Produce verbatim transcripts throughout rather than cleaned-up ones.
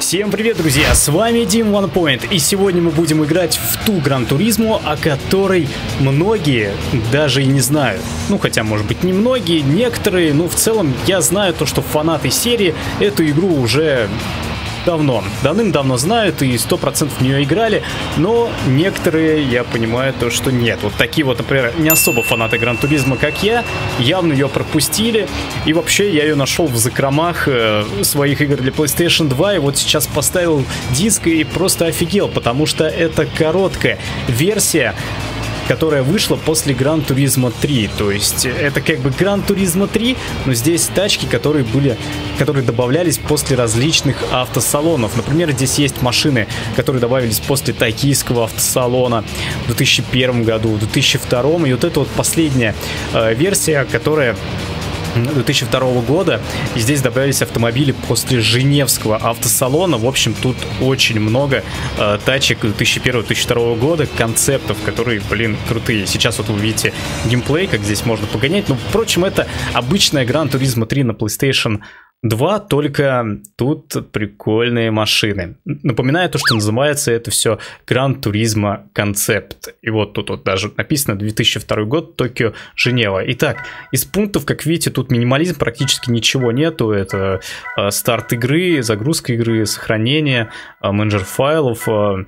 Всем привет, друзья, с вами Дим OnePoint, и сегодня мы будем играть в ту Гран-туризму, о которой многие даже и не знают. Ну, хотя, может быть, не многие, некоторые, но в целом я знаю то, что фанаты серии эту игру уже давно, давным-давно знают и сто процентов в нее играли, но некоторые, я понимаю, то, что нет. Вот такие вот, например, не особо фанаты Гран-туризма, как я, явно ее пропустили, и вообще я ее нашел в закромах э, своих игр для PlayStation два, и вот сейчас поставил диск и просто офигел, потому что это короткая версия, которая вышла после Гран-туризма три. То есть это как бы Гран-туризма три, но здесь тачки, которые были, которые добавлялись после различных автосалонов. Например, здесь есть машины, которые добавились после токийского автосалона в две тысячи первом году, в две тысячи втором. И вот это вот последняя э, версия, которая две тысячи второго года, и здесь добавились автомобили после Женевского автосалона. В общем, тут очень много э, тачек две тысячи первого — две тысячи второго года, концептов, которые, блин, крутые. Сейчас вот вы видите геймплей, как здесь можно погонять. Но, впрочем, это обычная Гран-туризма три на PlayStation два, только тут прикольные машины. Напоминаю то, что называется это все Гран-туризма концепт. И вот тут вот даже написано две тысячи второй год, Токио, Женева. Итак, из пунктов, как видите, тут минимализм, практически ничего нету. Это э, старт игры, загрузка игры, сохранение, э, менеджер файлов, э,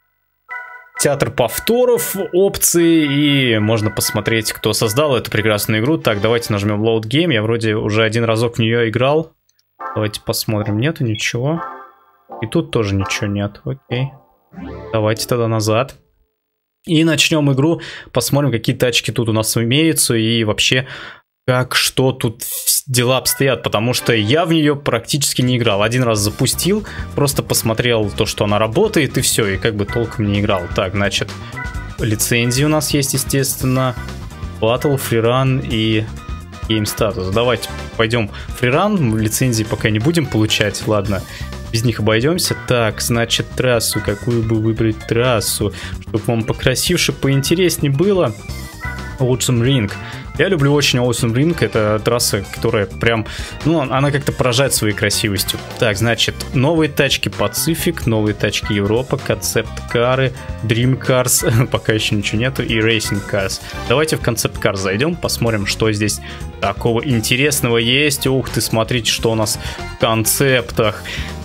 театр повторов, опции, и можно посмотреть, кто создал эту прекрасную игру. Так, давайте нажмем Load Game. Я вроде уже один разок в нее играл. Давайте посмотрим. Нету ничего. И тут тоже ничего нет. Окей. Давайте тогда назад. И начнем игру. Посмотрим, какие тачки тут у нас имеются. И вообще, как, что тут дела обстоят. Потому что я в нее практически не играл. Один раз запустил. Просто посмотрел то, что она работает. И все. И как бы толком не играл. Так, значит, лицензии у нас есть, естественно. Battle, Freerun и Game Status. Давайте пойдем Freerun. Лицензии пока не будем получать. Ладно, без них обойдемся. Так, значит, трассу. Какую бы выбрать трассу, чтобы вам покрасивше, поинтереснее было? Awesome Ring. Я люблю очень Awesome Ring. Это трасса, которая прям, ну, она как-то поражает своей красивостью. Так, значит, новые тачки Pacific, новые тачки Европа, концепт-кары, Dream Cars, пока еще ничего нету, и Racing Cars. Давайте в концепт-кар зайдем, посмотрим, что здесь такого интересного есть. Ух ты, смотрите, что у нас в концептах.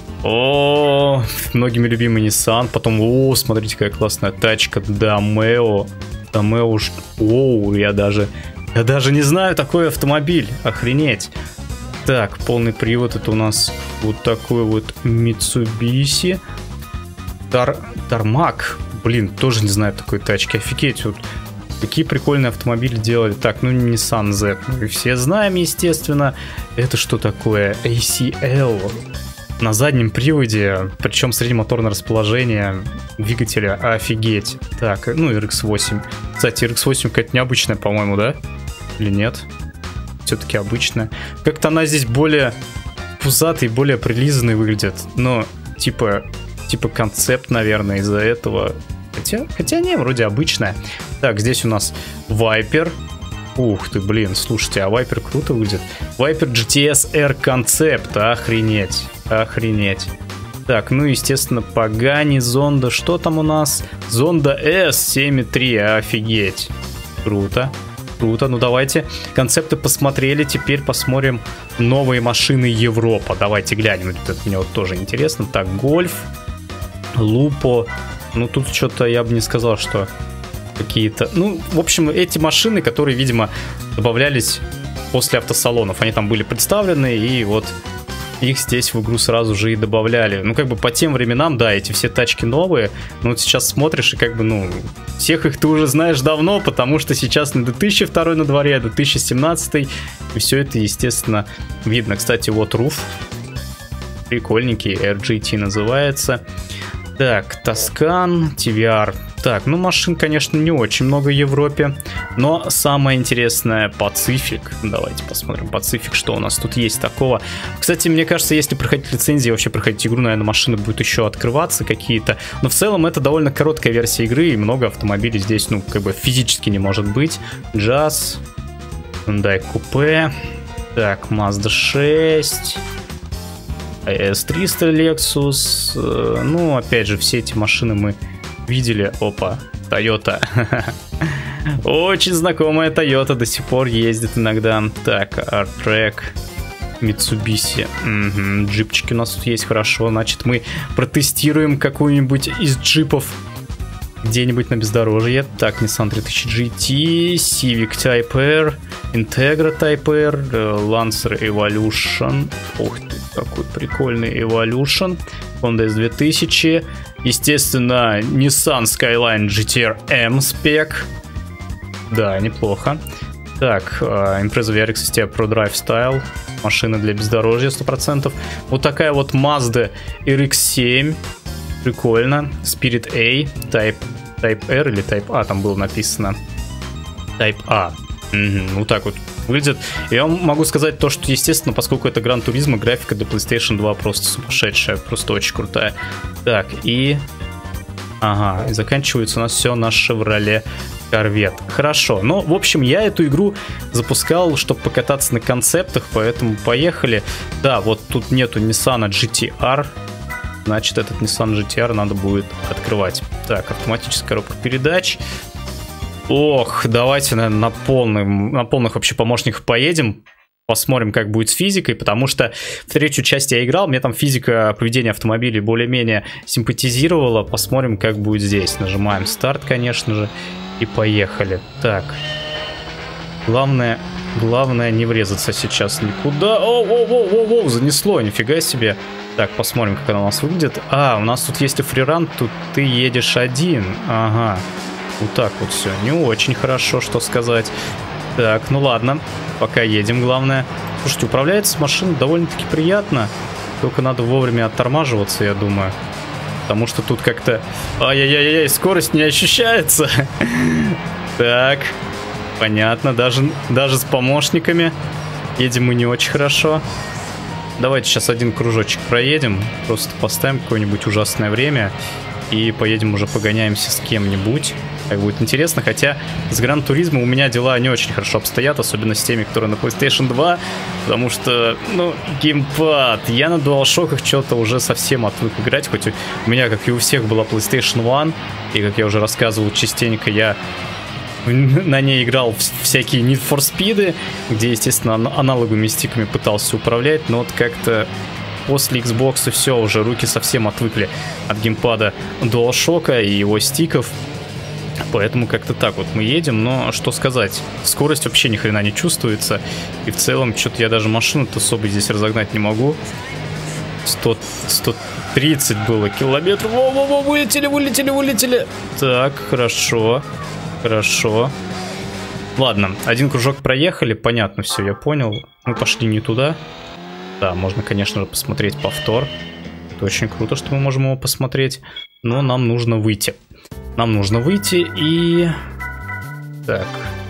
О, многими любимый Nissan. Потом, о, смотрите, какая классная тачка Dameo. Dameo, оу, я даже... Я даже не знаю такой автомобиль. Охренеть. Так, полный привод. Это у нас вот такой вот Mitsubishi. Тар... Тармак. Блин, тоже не знаю такой тачки. Офигеть. Вот какие прикольные автомобили делали. Так, ну Nissan Z. Мы все знаем, естественно. Это что такое? эй си эл. На заднем приводе. Причем среднемоторное расположение двигателя. Офигеть. Так, ну эр икс восемь. Кстати, эр икс восемь какая-то необычная, по-моему, да? Или нет? Все-таки обычная. Как-то она здесь более пузатый, более прилизанный выглядит. Но типа, типа концепт, наверное, из-за этого. Хотя, хотя не, вроде обычная. Так, здесь у нас Viper. Ух ты, блин, слушайте, а Viper круто выглядит. Viper джи ти эс эр концепт. Охренеть, охренеть. Так, ну, естественно, Pagani, Zonda. Что там у нас? Zonda эс семь три. Офигеть. Круто. Круто, ну давайте. Концепты посмотрели, теперь посмотрим новые машины Европа. Давайте глянем, это мне вот тоже интересно. Так, Гольф, Лупо. Ну тут что-то я бы не сказал, что какие-то... Ну, в общем, эти машины, которые, видимо, добавлялись после автосалонов. Они там были представлены, и вот их здесь в игру сразу же и добавляли. Ну, как бы по тем временам, да, эти все тачки новые. Но вот сейчас смотришь, и как бы, ну, всех их ты уже знаешь давно, потому что сейчас не две тысячи второй на дворе, а две тысячи семнадцатый. И все это, естественно, видно. Кстати, вот Руф. Прикольненький, эр джи ти называется. Так, Тоскан, ти ви ар. Так, ну машин, конечно, не очень много в Европе. Но самое интересное Pacific. Давайте посмотрим Pacific, что у нас тут есть такого. Кстати, мне кажется, если проходить лицензии, вообще проходить игру, наверное, машины будут еще открываться какие-то. Но в целом это довольно короткая версия игры. И много автомобилей здесь, ну, как бы физически не может быть. Jazz, Hyundai Coupe. Так, Mazda шесть. эс триста Lexus. Ну, опять же, все эти машины мы видели. Опа, Toyota. Очень знакомая Toyota, до сих пор ездит иногда. Так, Art-Track, Mitsubishi. Угу, джипчики у нас тут есть, хорошо. Значит, мы протестируем какую-нибудь из джипов где-нибудь на бездорожье. Так, Nissan три тысячи джи ти, Civic Type R, Integra Type R, Lancer Evolution. Ух ты, какой прикольный Evolution. Honda эс две тысячи. Естественно, Nissan Skyline джи ти ар эм спек. Да, неплохо. Так, Impreza ви ар икс эс ти Pro Drive Style. Машина для бездорожья сто процентов. Вот такая вот Mazda эр икс семь. Прикольно. Spirit A, Type, Type R или Type A, там было написано. Type A. Угу, вот так вот выглядит. Я вам могу сказать то, что, естественно, поскольку это Gran Turismo, графика для PlayStation два просто сумасшедшая, просто очень крутая. Так, и... Ага, и заканчивается у нас все на Chevrolet Corvette. Хорошо, но, в общем, я эту игру запускал, чтобы покататься на концептах, поэтому поехали. Да, вот тут нету Nissan джи ти ар. Значит, этот Nissan джи ти ар надо будет открывать. Так, автоматическая коробка передач. Ох, давайте, наверное, на, полным, на полных вообще помощниках поедем. Посмотрим, как будет с физикой, потому что в третью часть я играл, мне там физика поведения автомобилей более-менее симпатизировала. Посмотрим, как будет здесь. Нажимаем старт, конечно же, и поехали. Так, главное, главное не врезаться сейчас никуда. О-о-о-о-о, занесло, нифига себе. Так, посмотрим, как она у нас выглядит. А, у нас тут есть фриран, тут ты едешь один. Ага, вот так вот все. Не очень хорошо, что сказать. Так, ну ладно, пока едем, главное. Слушайте, управляется машина довольно-таки приятно. Только надо вовремя оттормаживаться, я думаю. Потому что тут как-то... Ай-яй-яй-яй, скорость не ощущается. Так, понятно, даже, даже с помощниками едем мы не очень хорошо. Давайте сейчас один кружочек проедем. Просто поставим какое-нибудь ужасное время. И поедем уже погоняемся с кем-нибудь. Как будет интересно. Хотя с Gran Turismo у меня дела не очень хорошо обстоят. Особенно с теми, которые на PlayStation два. Потому что, ну, геймпад. Я на DualShock'ах что-то уже совсем отвык играть. Хоть у меня, как и у всех, была PlayStation один. И, как я уже рассказывал, частенько я на ней играл в всякие Need for Speed, где, естественно, аналоговыми стиками пытался управлять. Но вот как-то... После Xbox все, уже руки совсем отвыкли от геймпада DualShock'а и его стиков. Поэтому как-то так вот мы едем. Но что сказать, скорость вообще ни хрена не чувствуется. И в целом, что-то я даже машину-то особо здесь разогнать не могу. сто, сто тридцать было километров. Во-во-во, вылетели, вылетели, вылетели. Так, хорошо, хорошо. Ладно, один кружок проехали, понятно все, я понял. Мы пошли не туда. Да, можно, конечно же, посмотреть повтор. Это очень круто, что мы можем его посмотреть. Но нам нужно выйти. Нам нужно выйти и... Так.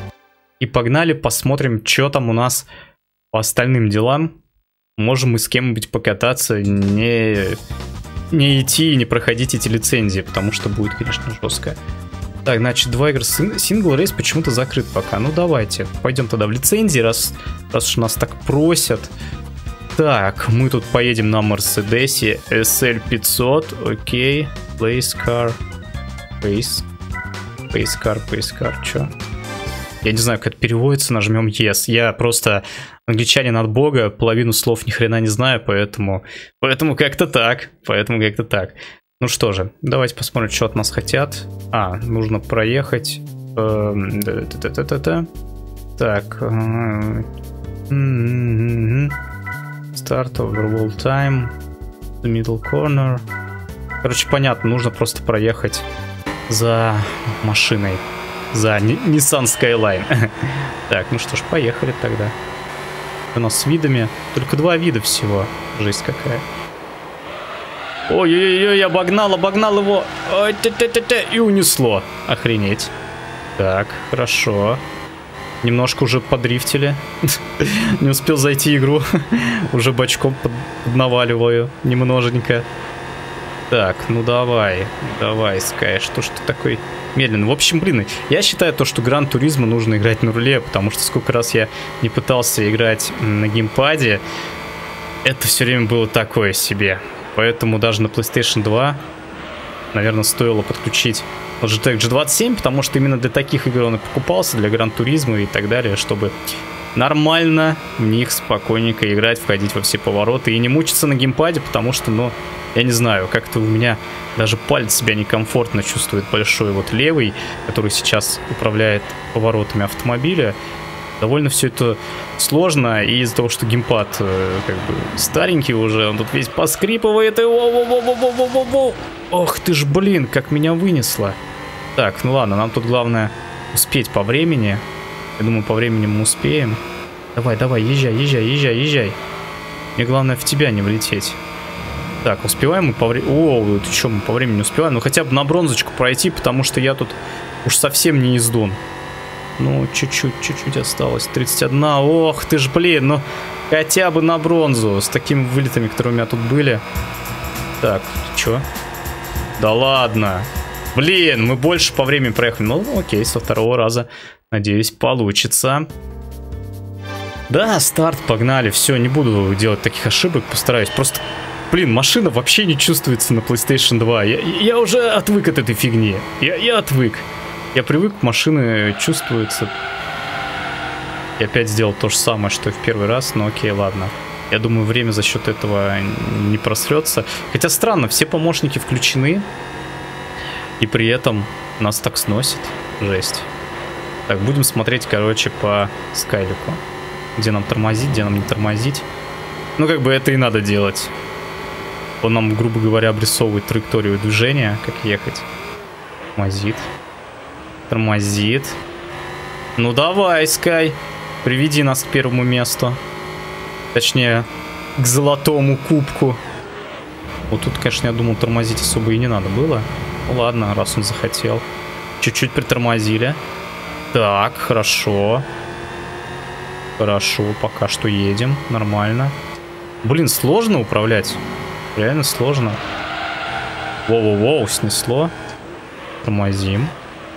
И погнали, посмотрим, что там у нас по остальным делам. Можем мы с кем-нибудь покататься, не... не идти и не проходить эти лицензии, потому что будет, конечно, жестко. Так, значит, два игры сингл рейс почему-то закрыт пока. Ну, давайте, пойдем тогда в лицензии, раз, раз уж нас так просят. Так, мы тут поедем на Мерседесе эс эль пятьсот, окей, Place Car, Place, Place Car, Place Car, чё? Я не знаю, как это переводится, нажмем Yes. Я просто англичанин от бога, половину слов ни хрена не знаю, поэтому, поэтому как-то так, поэтому как-то так. Ну что же, давайте посмотрим, что от нас хотят. А, нужно проехать. Так. Start overall time. The middle corner. Короче, понятно, нужно просто проехать за машиной. За Nissan Skyline. Так, ну что ж, поехали тогда. У нас с видами. Только два вида всего. Жесть какая. Ой-ой-ой, обогнал, обогнал его. Ой, т -т -т -т, и унесло. Охренеть. Так, хорошо. Немножко уже подрифтили. Не успел зайти в игру. Уже бочком поднаваливаю немноженько. Так, ну давай. Давай, Sky, что ж ты такой медленный? В общем, блин, я считаю то, что Gran Turismo нужно играть на руле, потому что сколько раз я не пытался играть на геймпаде, это все время было такое себе. Поэтому даже на PlayStation два, наверное, стоило подключить Logitech джи двадцать семь, потому что именно для таких игр он и покупался, для Gran Turismo и так далее, чтобы нормально в них спокойненько играть, входить во все повороты и не мучиться на геймпаде, потому что, ну, я не знаю, как-то у меня даже палец себя некомфортно чувствует, большой вот левый, который сейчас управляет поворотами автомобиля. Довольно все это сложно, и из-за того, что геймпад э, как бы старенький уже, он тут весь поскрипывает, и воу-воу-воу-воу-воу-воу-воу. Ох ты ж, блин, как меня вынесло. Так, ну ладно, нам тут главное успеть по времени. Я думаю, по времени мы успеем. Давай, давай, езжай, езжай, езжай, езжай. Мне главное в тебя не влететь. Так, успеваем мы по времени... О, ты что, мы по времени успеваем? Ну хотя бы на бронзочку пройти, потому что я тут уж совсем не ездун. Ну, чуть-чуть, чуть-чуть осталось. тридцать один. Ох ты ж, блин, ну хотя бы на бронзу. С такими вылетами, которые у меня тут были. Так, чё? Да ладно. Блин, мы больше по времени проехали. Ну, окей, со второго раза. Надеюсь, получится. Да, старт, погнали. Все, не буду делать таких ошибок. Постараюсь. Просто, блин, машина вообще не чувствуется на PlayStation два. Я, я уже отвык от этой фигни. Я, я отвык. Я привык, машины чувствуются. Я опять сделал то же самое, что и в первый раз, но окей, ладно. Я думаю, время за счет этого не просрется. Хотя странно, все помощники включены. И при этом нас так сносит. Жесть. Так, будем смотреть, короче, по скайлику. Где нам тормозить, где нам не тормозить. Ну, как бы это и надо делать. Он нам, грубо говоря, обрисовывает траекторию движения, как ехать. Тормозит. Тормозит. Ну давай, Скай. Приведи нас к первому месту. Точнее, к золотому кубку. Вот тут, конечно, я думал, тормозить особо и не надо было. Ну ладно, раз он захотел. Чуть-чуть притормозили. Так, хорошо. Хорошо, пока что едем. Нормально. Блин, сложно управлять. Реально сложно. Воу-воу-воу, снесло. Тормозим.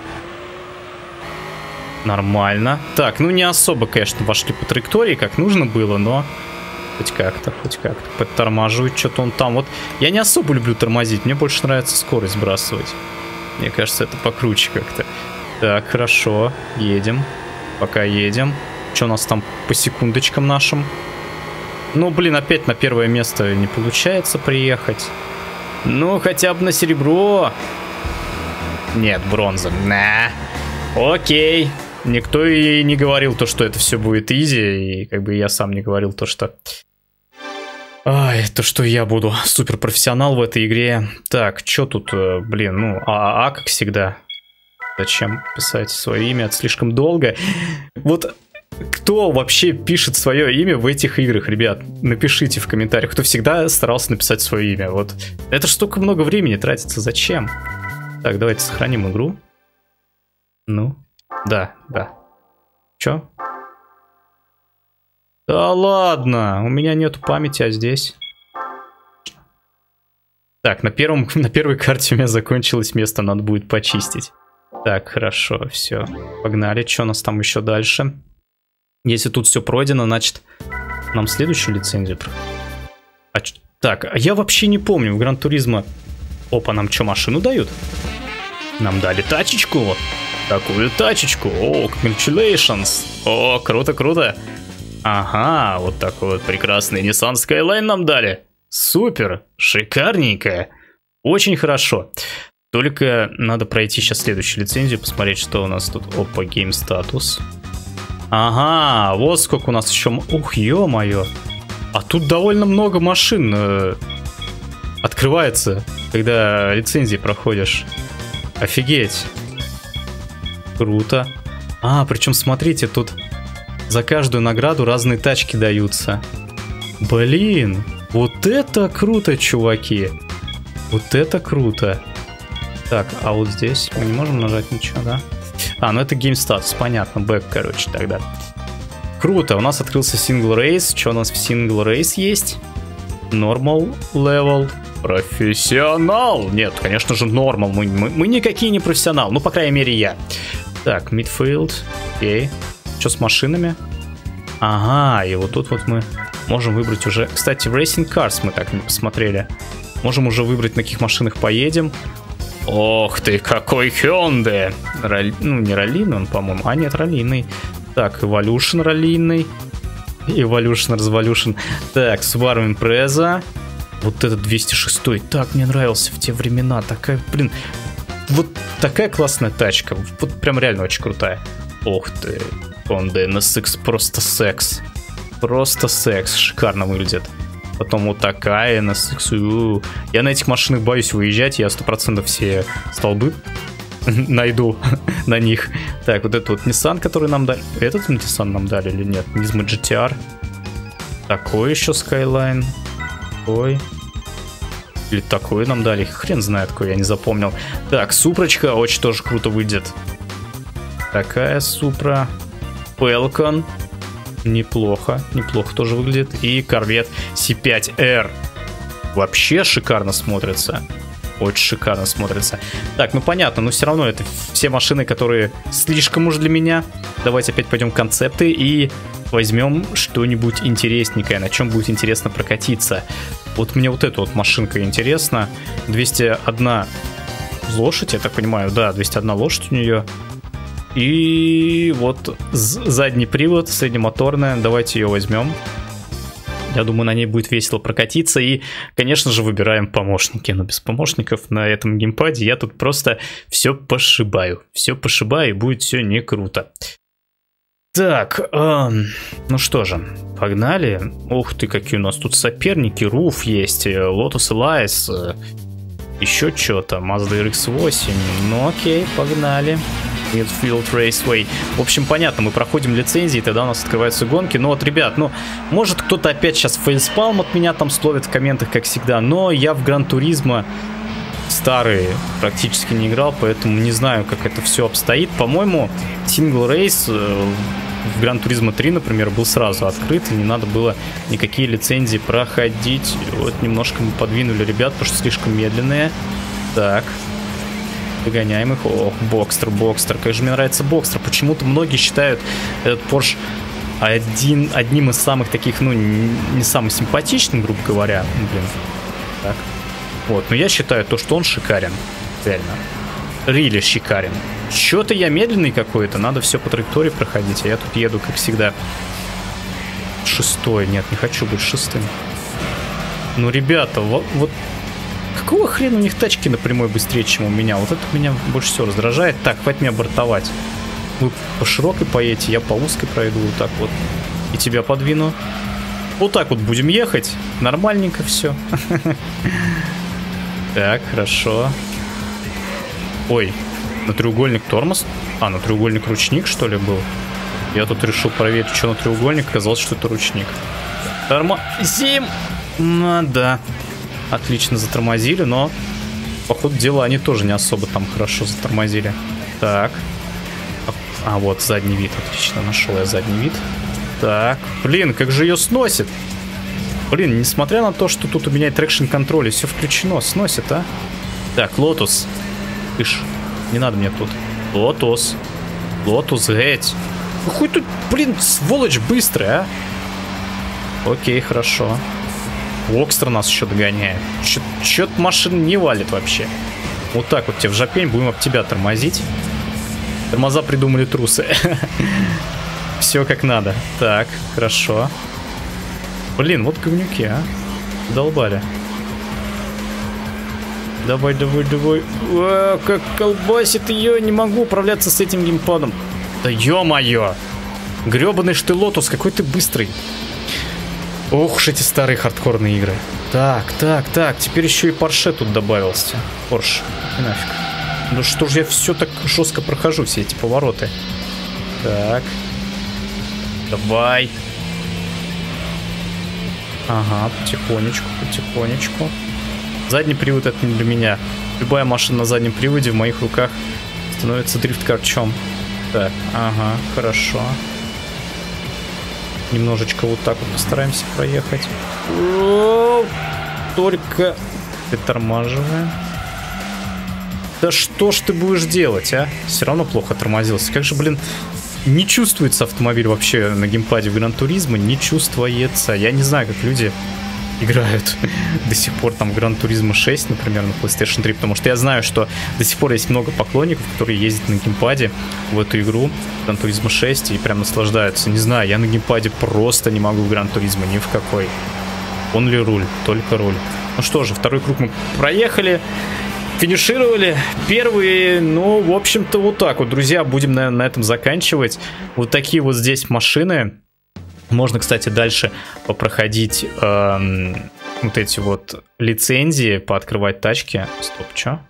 Нормально. Так, ну не особо, конечно, вошли по траектории, как нужно было, но хоть как-то, хоть как-то подтормаживает что-то он там. Вот я не особо люблю тормозить, мне больше нравится скорость сбрасывать. Мне кажется, это покруче как-то. Так, хорошо, едем. Пока едем. Что у нас там по секундочкам нашим? Ну, блин, опять на первое место не получается приехать. Ну, хотя бы на серебро. Нет, бронза. На. Окей. Никто и не говорил то, что это все будет изи, и как бы я сам не говорил то, что... Ай, то, что я буду суперпрофессионал в этой игре. Так, что тут, блин, ну, ААА, как всегда. Зачем писать свое имя? Это слишком долго. Вот кто вообще пишет свое имя в этих играх, ребят? Напишите в комментариях, кто всегда старался написать свое имя. Вот это ж столько много времени тратится, зачем? Так, давайте сохраним игру. Ну... Да, да. Чё? Да ладно, у меня нету памяти, а здесь? Так, на, первом, на первой карте у меня закончилось место, надо будет почистить. Так, хорошо, все. Погнали, что у нас там еще дальше? Если тут все пройдено, значит, нам следующую лицензию... А, так, а я вообще не помню, в Gran Turismo... Опа, нам что, машину дают? Нам дали тачечку. Такую тачечку. О, congratulations. О, круто, круто. Ага, вот такой вот прекрасный Nissan Skyline нам дали. Супер, шикарненько. Очень хорошо. Только надо пройти сейчас следующую лицензию, посмотреть, что у нас тут. Опа, Game Status. Ага, вот сколько у нас еще... Ух, ё-моё. А тут довольно много машин э, открывается, когда лицензии проходишь. Офигеть. Круто. А, причем смотрите, тут за каждую награду разные тачки даются. Блин, вот это круто, чуваки. Вот это круто. Так, а вот здесь мы не можем нажать ничего, да? А, ну это Game Status, понятно, бэк, короче, тогда. Круто, у нас открылся Single Race. Что у нас в Single Race есть? Normal Level. Профессионал. Нет, конечно же, Normal. Мы, мы, мы никакие не профессионалы, ну, по крайней мере, я. Так, Midfield. Окей. Что с машинами? Ага, и вот тут вот мы Можем выбрать уже... Кстати, в Racing Cars мы так не посмотрели. Можем уже выбрать, на каких машинах поедем. Ох ты, какой Hyundai! Ралли... Ну, не раллийный он, по-моему. А, нет, раллийный. Так, Evolution раллийный. Evolution, Revolution. Так, Subaru Impreza. Вот этот двести шестой. Так, мне нравился в те времена. Такая, блин... Вот такая классная тачка. Вот прям реально очень крутая. Ох ты. Honda эн эс икс просто секс. Просто секс. Шикарно выглядит. Потом вот такая эн эс икс. У-у-у. Я на этих машинах боюсь выезжать. Я сто процентов все столбы найду на них. Так, вот этот вот Nissan, который нам дали. Этот Nissan нам дали или нет? Nismo джи ти ар. Такой еще Skyline. Такой. Или такой нам дали. Хрен знает, какой, я не запомнил. Так, Супрочка очень тоже круто выйдет. Такая Супра. Falcon. Неплохо. Неплохо тоже выглядит. И Corvette си пять эр. Вообще шикарно смотрится. Очень шикарно смотрится. Так, ну понятно, но все равно это все машины, которые слишком уж для меня. Давайте опять пойдем в концепты и возьмем что-нибудь интересненькое, на чем будет интересно прокатиться. Вот мне вот эта вот машинка интересна. двести одна лошадь, я так понимаю. Да, двести одна лошадь у нее. И вот задний привод, среднемоторная. Давайте ее возьмем. Я думаю, на ней будет весело прокатиться. И, конечно же, выбираем помощники. Но без помощников на этом геймпаде я тут просто все пошибаю. Все пошибаю, и будет все не круто. Так, э, ну что же, погнали. Ух ты, какие у нас тут соперники. Руф есть, Lotus Elise, еще что-то, Mazda эр икс восемь. Ну окей, погнали. Midfield Raceway. В общем, понятно, мы проходим лицензии, тогда у нас открываются гонки. Но вот, ребят, ну, может кто-то опять сейчас фейспалм от меня там словит в комментах, как всегда. Но я в Gran Turismo старые практически не играл, поэтому не знаю, как это все обстоит. По-моему, Single Race в Gran Turismo три, например, был сразу открыт, и не надо было никакие лицензии проходить. Вот немножко мы подвинули ребят, потому что слишком медленные. Так. Догоняем их. Ох, Бокстер, Бокстер. Как же мне нравится Бокстер. Почему-то многие считают этот Porsche один, одним из самых таких, ну, не самым симпатичным, грубо говоря. Блин. Так. Вот, но я считаю то, что он шикарен. Реально. Рили шикарен. Чё-то я медленный какой-то. Надо все по траектории проходить. А я тут еду, как всегда. Шестой. Нет, не хочу быть шестым. Ну, ребята, вот... вот какого хрена у них тачки напрямую быстрее, чем у меня? Вот это меня больше всего раздражает. Так, хватит меня бортовать. Вы по широкой поедете, я по узкой пройду вот так вот. И тебя подвину. Вот так вот будем ехать. Нормальненько все. Так, хорошо. Ой, на треугольник тормоз? А, на треугольник ручник, что ли, был? Я тут решил проверить, что на треугольник. Оказалось, что это ручник. Тормозим! Ну, да. Отлично затормозили, но по ходу дела они тоже не особо там хорошо затормозили. Так. А, вот задний вид. Отлично, нашел я задний вид. Так. Блин, как же ее сносит. Блин, несмотря на то, что тут у меня трекшн контроль, все включено, сносит, а? Так, Lotus. Ишь, не надо мне тут. Lotus. Lotus, геть. Какой тут, блин, сволочь быстрый, а? Окей, хорошо. Бокстер нас еще догоняет. Чё-то машина не валит вообще. Вот так вот тебе в жопень, будем об тебя тормозить. Тормоза придумали трусы. Все как надо. Так, хорошо. Блин, вот говнюки, а. Долбали. Давай, давай, давай. О, как колбасит ее. Не могу управляться с этим геймпадом. Да ё-моё. Гребаный ж ты Лотус, какой ты быстрый. Ох уж эти старые хардкорные игры. Так, так, так. Теперь еще и Порше тут добавился. Порш. И нафиг. Ну что ж я все так жестко прохожу, все эти повороты. Так. Давай. Ага, потихонечку, потихонечку. Задний привод это не для меня. Любая машина на заднем приводе в моих руках становится дрифт-карчом. Так, ага, хорошо. Немножечко вот так вот постараемся проехать. О, только притормаживаем. Да что ж ты будешь делать, а? Все равно плохо тормозился. Как же, блин, не чувствуется автомобиль вообще на геймпаде в Gran Turismo, не чувствуется. Я не знаю, как люди играют до сих пор там в Gran Turismo шесть, например, на PlayStation три, потому что я знаю, что до сих пор есть много поклонников, которые ездят на геймпаде в эту игру Gran Turismo шесть и прям наслаждаются. Не знаю, я на геймпаде просто не могу в Gran Turismo ни в какой. Он ли руль, только руль. Ну что же, второй круг мы проехали, финишировали. Первые, ну, в общем-то, вот так вот, друзья, будем, наверное, на этом заканчивать. Вот такие вот здесь машины. Можно, кстати, дальше попроходить эм, вот эти вот лицензии, пооткрывать тачки. Стоп, чё?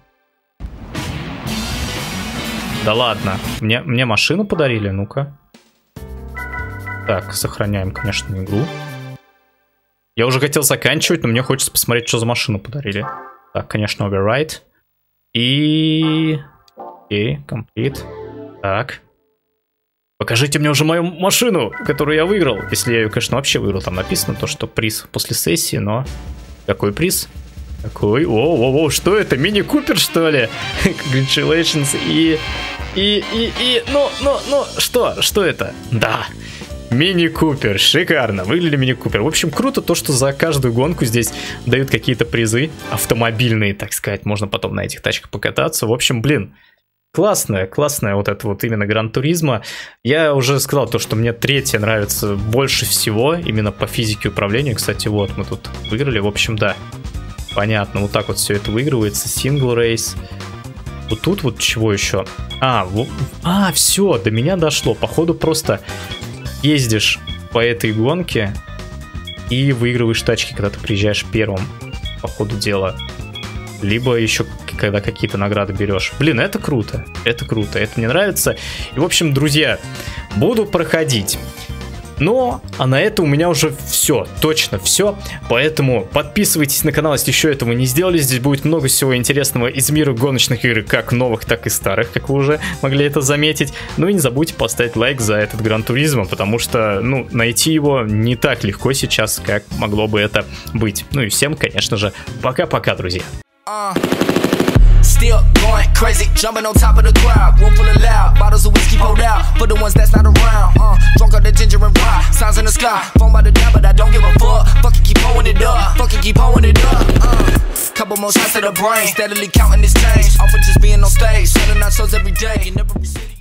Да ладно, мне, мне машину подарили, ну-ка. Так, сохраняем, конечно, игру. Я уже хотел заканчивать, но мне хочется посмотреть, что за машину подарили. Так, конечно, override. И... Окей, complete. Так. Покажите мне уже мою машину, которую я выиграл. Если я ее, конечно, вообще выиграл. Там написано то, что приз после сессии, но... Какой приз? Какой? О-о-о, что это? Мини-купер, что ли? Congratulations. И... И... И... И... Ну, ну, ну, что? Что это? Да. Мини-купер. Шикарно. Выглядели мини-купер. В общем, круто то, что за каждую гонку здесь дают какие-то призы. Автомобильные, так сказать. Можно потом на этих тачках покататься. В общем, блин... Классная, классная вот это вот именно Gran Turismo. Я уже сказал то, что мне третья нравится больше всего, именно по физике управления. Кстати, вот мы тут выиграли, в общем, да. Понятно, вот так вот все это выигрывается. Single race. Вот тут вот чего еще? А, вот, а, все, до меня дошло. Походу просто ездишь по этой гонке и выигрываешь тачки, когда ты приезжаешь первым, по ходу дела. Либо еще когда какие-то награды берешь. Блин, это круто. Это круто. Это мне нравится. И, в общем, друзья, буду проходить. Но, а на этом у меня уже все. Точно все. Поэтому подписывайтесь на канал, если еще этого не сделали. Здесь будет много всего интересного из мира гоночных игр, как новых, так и старых, как вы уже могли это заметить. Ну и не забудьте поставить лайк за этот Gran Turismo, потому что, ну, найти его не так легко сейчас, как могло бы это быть. Ну и всем, конечно же, пока-пока, друзья. Still going crazy, jumping on top of the crowd. Room full of loud, bottles of whiskey poured out for the ones that's not around. Uh, drunk on the ginger and rye, signs in the sky. Phone by the down, but I don't give a fuck. Fucking keep pulling it up, fucking keep pulling it up. Uh, couple more shots to the brain, steadily counting this change. Off of just being on stage, selling our shows every day. You never